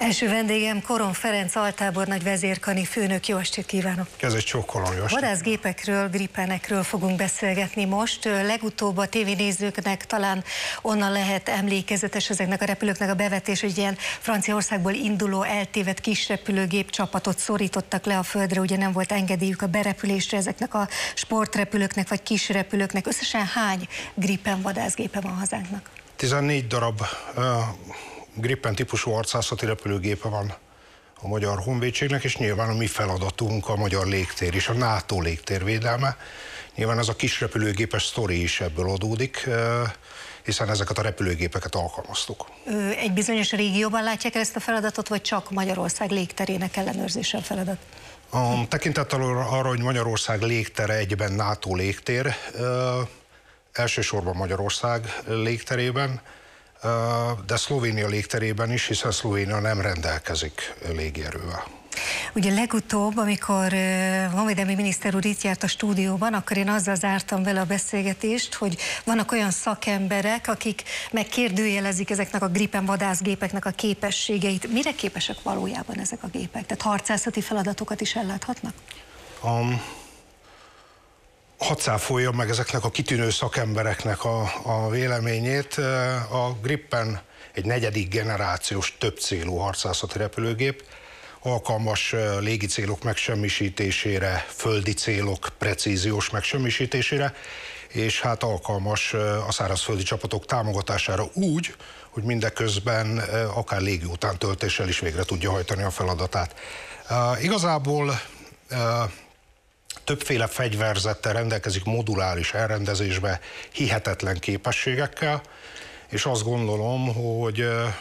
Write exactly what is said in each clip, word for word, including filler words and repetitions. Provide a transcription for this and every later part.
Első vendégem Koron Ferenc altábornagy vezérkani főnök. Jó estét kívánok! Ez egy csókolom, jó estét! Vadászgépekről, Gripenekről fogunk beszélgetni most. Legutóbb a tévénézőknek talán onnan lehet emlékezetes ezeknek a repülőknek a bevetés, hogy ilyen Franciaországból induló eltévedt kisrepülőgép csapatot szorítottak le a földre, ugye nem volt engedélyük a berepülésre ezeknek a sportrepülőknek vagy kisrepülőknek. Összesen hány Gripen vadászgépe van hazánknak? tizennégy darab uh, Gripen típusú harcászati repülőgépe van a Magyar Honvédségnek, és nyilván a mi feladatunk a magyar légtér és a NATO légtérvédelme. Nyilván ez a kis repülőgépes sztori is ebből adódik, uh, hiszen ezeket a repülőgépeket alkalmaztuk. Egy bizonyos régióban látják ezt a feladatot, vagy csak Magyarország légterének ellenőrzése a feladat? A tekintettel arra, hogy Magyarország légtere egyben NATO légtér, uh, elsősorban Magyarország légterében, de Szlovénia légterében is, hiszen Szlovénia nem rendelkezik légierővel. Ugye legutóbb, amikor honvédelmi miniszter úr itt járt a stúdióban, akkor én azzal zártam vele a beszélgetést, hogy vannak olyan szakemberek, akik megkérdőjelezik ezeknek a Gripen vadászgépeknek a képességeit. Mire képesek valójában ezek a gépek? Tehát harcászati feladatokat is elláthatnak? Um, Hadd cáfoljam meg ezeknek a kitűnő szakembereknek a, a véleményét. A Gripen egy negyedik generációs többcélú harcászati repülőgép, alkalmas légi célok megsemmisítésére, földi célok precíziós megsemmisítésére, és hát alkalmas a szárazföldi csapatok támogatására úgy, hogy mindeközben akár légi utántöltéssel is végre tudja hajtani a feladatát. Igazából többféle fegyverzettel rendelkezik moduláris elrendezésbe hihetetlen képességekkel, és azt gondolom, hogy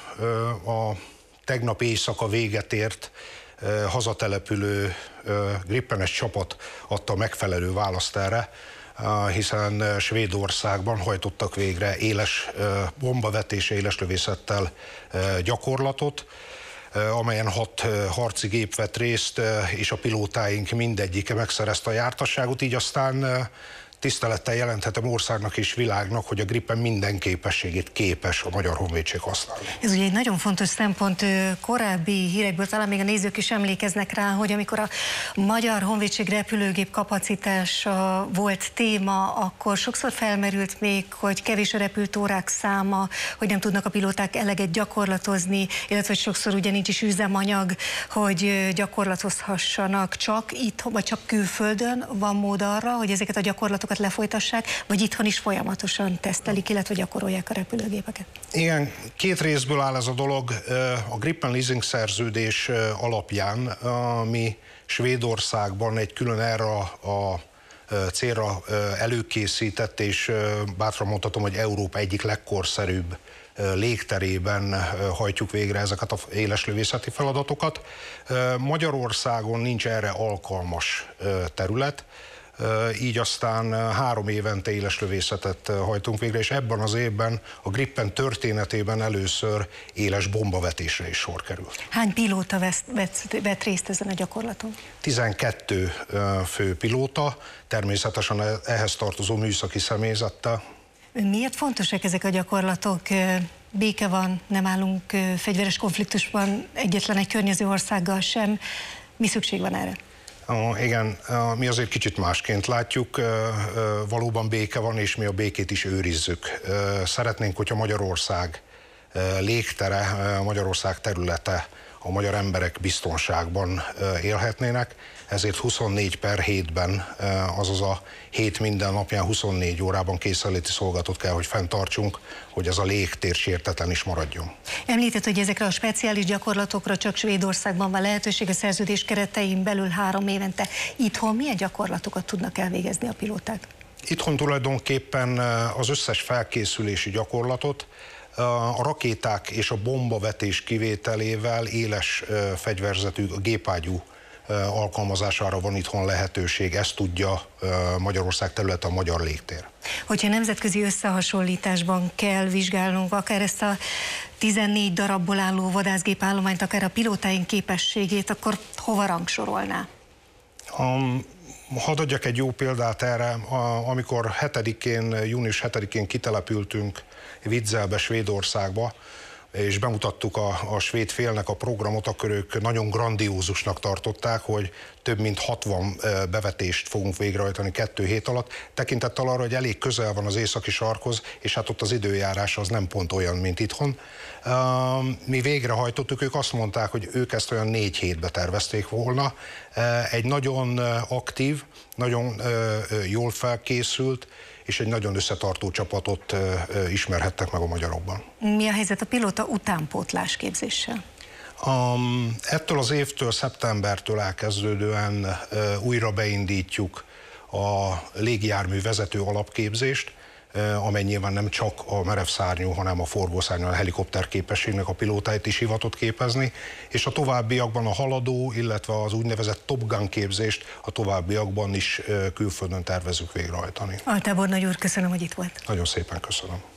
a tegnap éjszaka véget ért hazatelepülő Gripenes csapat adta megfelelő választ erre, hiszen Svédországban hajtottak végre éles bombavetése, éles lövészettel gyakorlatot, amelyen hat harci gép vett részt, és a pilótáink mindegyike megszerezte a jártasságot, így aztán tisztelettel jelenthetem országnak és világnak, hogy a Gripen minden képességét képes a Magyar Honvédség használni. Ez ugye egy nagyon fontos szempont, korábbi hírekből talán még a nézők is emlékeznek rá, hogy amikor a Magyar Honvédség repülőgép kapacitása volt téma, akkor sokszor felmerült még, hogy kevés a repült órák száma, hogy nem tudnak a pilóták eleget gyakorlatozni, illetve hogy sokszor ugye nincs is üzemanyag, hogy gyakorlatozhassanak csak itt, vagy csak külföldön van mód arra, hogy ezeket a gyakorlatokat lefolytassák, vagy itthon is folyamatosan tesztelik, illetve gyakorolják a repülőgépeket? Igen, két részből áll ez a dolog. A Gripen leasing szerződés alapján, ami Svédországban egy külön erre a célra előkészített, és bátran mondhatom, hogy Európa egyik legkorszerűbb légterében hajtjuk végre ezeket az éleslövészeti feladatokat. Magyarországon nincs erre alkalmas terület, így aztán három évente éleslövészetet hajtunk végre, és ebben az évben a Gripen történetében először éles bombavetésre is sor került. Hány pilóta vett, vett, vett részt ezen a gyakorlaton? tizenkettő fő pilóta, természetesen ehhez tartozó műszaki személyzettel. Miért fontosak ezek a gyakorlatok? Béke van, nem állunk fegyveres konfliktusban egyetlen egy környező országgal sem. Mi szükség van erre? Uh, igen, uh, mi azért kicsit másként látjuk, uh, uh, valóban béke van, és mi a békét is őrizzük. Uh, szeretnénk, hogyha Magyarország uh, légtere, uh, Magyarország területe, a magyar emberek biztonságban uh, élhetnének, ezért huszonnégy per hétben, uh, azaz a hét minden napján huszonnégy órában készenléti szolgálatot kell, hogy fenntartsunk, hogy ez a légtér sértetlen is maradjon. Említett, hogy ezekre a speciális gyakorlatokra csak Svédországban van lehetőség, a szerződés keretein belül három évente. Itthon milyen gyakorlatokat tudnak elvégezni a pilóták? Itthon tulajdonképpen az összes felkészülési gyakorlatot, a rakéták és a bombavetés kivételével éles fegyverzetű, gépágyú alkalmazására van itthon lehetőség, ezt tudja Magyarország területe, a magyar légtér. Hogyha nemzetközi összehasonlításban kell vizsgálnunk akár ezt a tizennégy darabból álló vadászgépállományt, akár a pilótáink képességét, akkor hova rangsorolná? Um, hadd adjak egy jó példát erre, amikor hetedikén, június hetedikén kitelepültünk Vidzelbe, Svédországba, és bemutattuk a, a svéd félnek a programot, akkor ők nagyon grandiózusnak tartották, hogy több mint hatvan bevetést fogunk végrehajtani kettő hét alatt, tekintettel arra, hogy elég közel van az északi sarkhoz, és hát ott az időjárás az nem pont olyan, mint itthon. Mi végrehajtottuk, ők azt mondták, hogy ők ezt olyan négy hétbe tervezték volna. Egy nagyon aktív, nagyon jól felkészült, és egy nagyon összetartó csapatot ismerhettek meg a magyarokban. Mi a helyzet a pilóta utánpótlás képzéssel? Um, ettől az évtől, szeptembertől elkezdődően uh, újra beindítjuk a légijármű vezető alapképzést, uh, amely nyilván nem csak a merevszárnyú, hanem a forgószárnyú, a helikopter képességnek a pilótáit is hivatott képezni, és a továbbiakban a haladó, illetve az úgynevezett Top Gun képzést a továbbiakban is uh, külföldön tervezünk végrehajtani. Altábornagy úr, köszönöm, hogy itt volt. Nagyon szépen köszönöm.